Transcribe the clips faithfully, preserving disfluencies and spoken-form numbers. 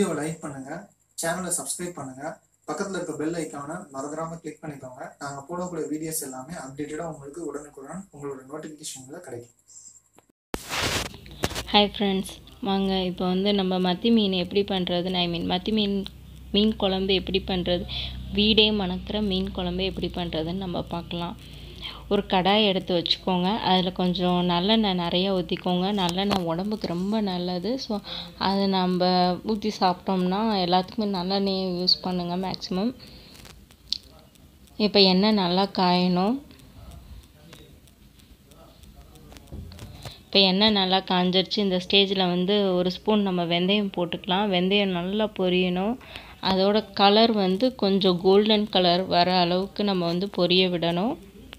வீடியோவை லைக் பண்ணுங்க, சேனலை சப்ஸ்கிரைப் பண்ணுங்க, பக்கத்தில் இருக்க பெல் ஐக்கானை மறந்துடாம கிளிக் பண்ணிக்கோங்க. நாங்கள் போடக்கூடிய வீடியோஸ் எல்லாமே அப்டேட்டடாக உங்களுக்கு உடனுக்குடன் உங்களோட நோட்டிஃபிகேஷனில் கிடைக்கும். ஹாய் ஃப்ரெண்ட்ஸ், வாங்க இப்போ வந்து நம்ம மத்தி மீன் எப்படி பண்ணுறதுன்னு ஐ மீன் மத்தி மீன் மீன் குழம்பு எப்படி பண்ணுறது, வீடே மணக்கிற மீன் குழம்பு எப்படி பண்ணுறதுன்னு நம்ம பார்க்கலாம். ஒரு கடாய் எடுத்து வச்சுக்கோங்க. அதில் கொஞ்சம் நல்லெண்ணெய் நிறைய ஊற்றிக்கோங்க. நல்லெண்ணெய் உடம்புக்கு ரொம்ப நல்லது. ஸோ அதை நம்ம ஊற்றி சாப்பிட்டோம்னா எல்லாத்துக்குமே நல்லெண்ணெயை யூஸ் பண்ணுங்கள் மேக்ஸிமம். இப்போ எண்ணெய் நல்லா காயணும். இப்போ எண்ணெய் நல்லா காஞ்சிருச்சு. இந்த ஸ்டேஜில் வந்து ஒரு ஸ்பூன் நம்ம வெந்தயம் போட்டுக்கலாம். வெந்தயம் நல்லா பொரியணும். அதோட கலர் வந்து கொஞ்சம் கோல்டன் கலர் வர அளவுக்கு நம்ம வந்து பொரிய விடணும்.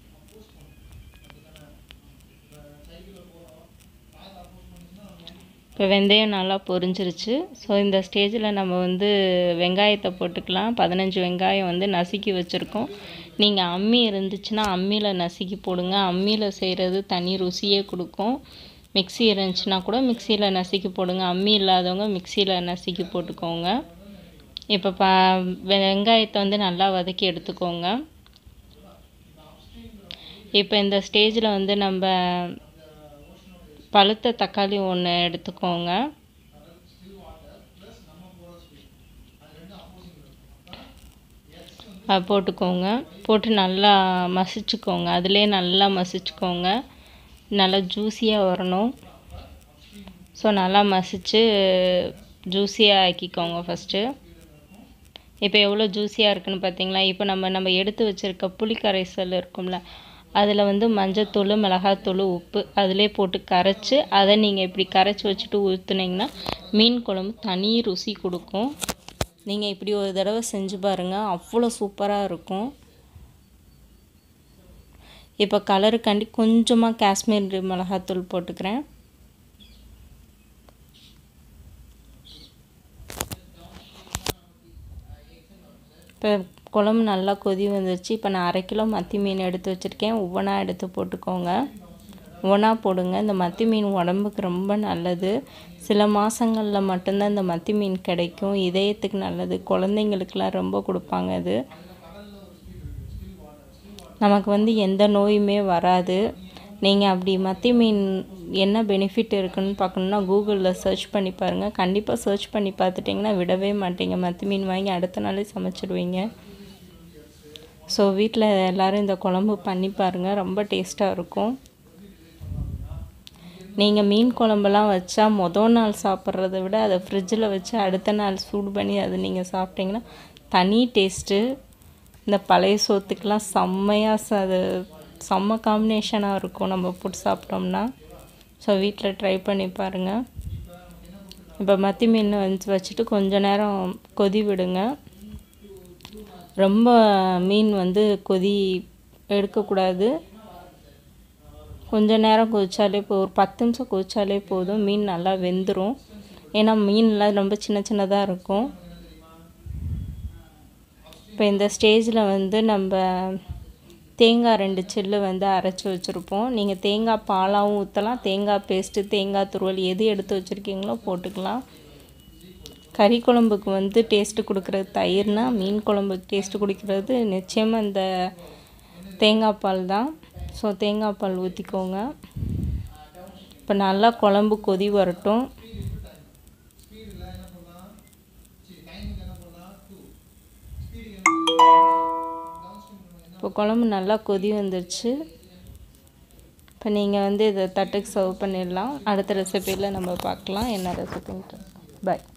இப்போ வெந்தயம் நல்லா பொரிஞ்சிருச்சு. ஸோ இந்த ஸ்டேஜில் நம்ம வந்து வெங்காயத்தை போட்டுக்கலாம். பதினஞ்சு வெங்காயம் வந்து நசுக்கி வச்சுருக்கோம். நீங்கள் அம்மி இருந்துச்சுன்னா அம்மியில் நசுக்கி போடுங்க. அம்மியில் செய்கிறது தனி ருசியே கொடுக்கும். மிக்ஸி இருந்துச்சுன்னா கூட மிக்சியில் நசுக்கி போடுங்க. அம்மி இல்லாதவங்க மிக்சியில் நசுக்கி போட்டுக்கோங்க. இப்போ ப வெங்காயத்தை வந்து நல்லா வதக்கி எடுத்துக்கோங்க. இப்போ இந்த ஸ்டேஜில் வந்து நம்ம பழுத்த தக்காளி ஒன்று எடுத்துக்கோங்க. போட்டுக்கோங்க. போட்டு நல்லா மசிச்சுக்கோங்க. அதிலே நல்லா மசிச்சுக்கோங்க. நல்லா ஜூஸியாக வரணும். ஸோ நல்லா மசிச்சு ஜூஸியாக ஆக்கிக்கோங்க ஃபஸ்ட்டு. இப்போ எவ்வளோ ஜூஸியாக இருக்குதுன்னு பார்த்தீங்களா? இப்போ நம்ம நம்ம எடுத்து வச்சுருக்க புளி கரைசல் இருக்கும்ல, அதில் வந்து மஞ்சத்தூள், மிளகாத்தூள், உப்பு அதிலே போட்டு கரைச்சி அதை நீங்கள் இப்படி கரைச்சி வச்சுட்டு ஊற்றுனீங்கன்னா மீன் குழம்பு தனி ருசி கொடுக்கும். நீங்கள் இப்படி ஒரு தடவை செஞ்சு பாருங்கள், அவ்வளோ சூப்பராக இருக்கும். இப்போ கலருக்காண்டி கொஞ்சமாக காஷ்மீர் மிளகாத்தூள் போட்டுக்கிறேன். இப்போ குழம்பு நல்லா கொதி வந்துருச்சு. இப்போ நான் அரை கிலோ மத்தி மீன் எடுத்து வச்சுருக்கேன். ஒவ்வொன்றா எடுத்து போட்டுக்கோங்க. ஒவ்வொன்றா போடுங்க. இந்த மத்தி மீன் உடம்புக்கு ரொம்ப நல்லது. சில மாதங்களில் மட்டும்தான் இந்த மத்தி மீன் கிடைக்கும். இதயத்துக்கு நல்லது. குழந்தைங்களுக்கெலாம் ரொம்ப கொடுப்பாங்க. இது நமக்கு வந்து எந்த நோயுமே வராது. நீங்கள் அப்படி மத்தி மீன் என்ன பெனிஃபிட் இருக்குதுன்னு பார்க்கணுன்னா கூகுளில் சர்ச் பண்ணி பாருங்கள். கண்டிப்பாக சர்ச் பண்ணி பார்த்துட்டிங்கன்னா விடவே மாட்டீங்க. மத்தி மீன் வாங்கி அடுத்த நாளே சமைச்சிடுவீங்க. ஸோ வீட்டில் எல்லோரும் இந்த குழம்பு பண்ணி பாருங்கள், ரொம்ப டேஸ்ட்டாக இருக்கும். நீங்கள் மீன் குழம்பெல்லாம் வச்சா மொதல் நாள் சாப்பிட்றத விட அதை ஃப்ரிட்ஜில் வச்சு அடுத்த நாள் சூடு பண்ணி அதை நீங்கள் சாப்பிட்டிங்கன்னா தனி டேஸ்ட்டு. இந்த பழைய சோத்துக்கெலாம் செம்மையாக அது செம்ம காம்பினேஷனாக இருக்கும் நம்ம போட்டு சாப்பிட்டோம்னா. ஸோ வீட்டில் ட்ரை பண்ணி பாருங்கள். இப்போ மத்தி மீன் வந்து வச்சுட்டு கொஞ்சம் நேரம் கொதி விடுங்க. ரொம்ப மீன் வந்து கொதி எடுக்கக்கூடாது. கொஞ்சம் நேரம் கொதிச்சாலே போ ஒரு பத்து நிமிஷம் கொதிச்சாலே போதும். மீன் நல்லா வெந்துடும். ஏன்னா மீன்லாம் ரொம்ப சின்ன சின்னதாக இருக்கும். இப்போ இந்த ஸ்டேஜில் வந்து நம்ம தேங்காய் ரெண்டு சில்லு வந்து அரைச்சி வச்சுருப்போம். நீங்கள் தேங்காய் பாலாகவும் ஊற்றலாம், தேங்காய் பேஸ்ட்டு, தேங்காய் துருவல் எது எடுத்து வச்சுருக்கீங்களோ போட்டுக்கலாம். கறி குழம்புக்கு வந்து டேஸ்ட்டு கொடுக்குறது தயிர்னா, மீன் குழம்புக்கு டேஸ்ட்டு கொடுக்குறது நிச்சயமாக இந்த தேங்காய் பால் தான். ஸோ தேங்காய் பால் ஊற்றிக்கோங்க. இப்போ நல்லா குழம்பு கொதி வரட்டும். இப்போ குழம்பு நல்லா கொதி வந்துருச்சு. இப்போ நீங்கள் வந்து இதை தட்டுக்கு சர்வ் பண்ணிடலாம். அடுத்த ரெசிபியில் நம்ம பார்க்கலாம் என்ன ரெசிபின்ட்டு. பாய்.